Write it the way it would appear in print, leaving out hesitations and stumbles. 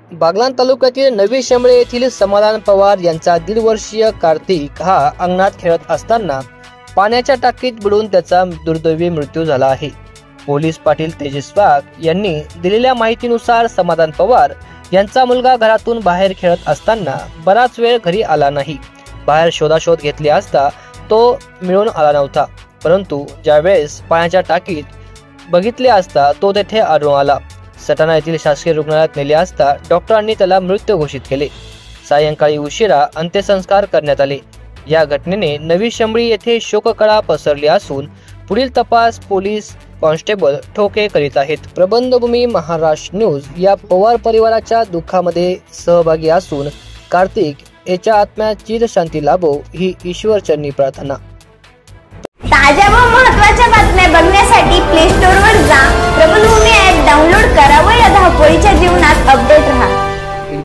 बागलाण तालुक्यातील नवी शेंबळे येथील समाधान पवार यांचा 1.5 वर्षीय कार्तिक हा अंगणात खेळत असताना पाण्याच्या टाकीत बुडून त्याचा दुर्दैवी मृत्यू झाला आहे। पोलीस पाटील तेजस वाघ यांनी दिलेल्या माहितीनुसार समाधान पवार यांचा मुलगा घरातून बाहेर खेळत असताना बराच वेळ घरी आला नाही। बाहेर शोधाशोध घेतली असता तो मिळून आला नव्हता, परंतु ज्यावेळेस पाण्याच्या टाकीत बघितले असता तो तेथे आढळून आला। सटाणा येथील शासकीय रुग्णालयात नेले असता डॉक्टरांनी त्याला मृत घोषित केले। सायंकाळी उशिरा अंत्यसंस्कार करण्यात आले। या घटनेने नवी शेंबळी येथे शोककळा पसरली असून पुढील तपास पोलीस कॉन्स्टेबल ठोके करीत आहेत। प्रबंधभूमी महाराष्ट्र न्यूज या पवार परिवाराच्या दुःखामध्ये सहभागी असून कार्तिक याच्या आत्म्यात चिरशांती लाभो ही ईश्वरचरणी प्रार्थना। ताज्या व महत्त्वाच्या बातम्या बघण्यासाठी प्ले स्टोअर वर जा, प्रबंधभूमी ॲप डाउनलोड करा व या धावपळीच्या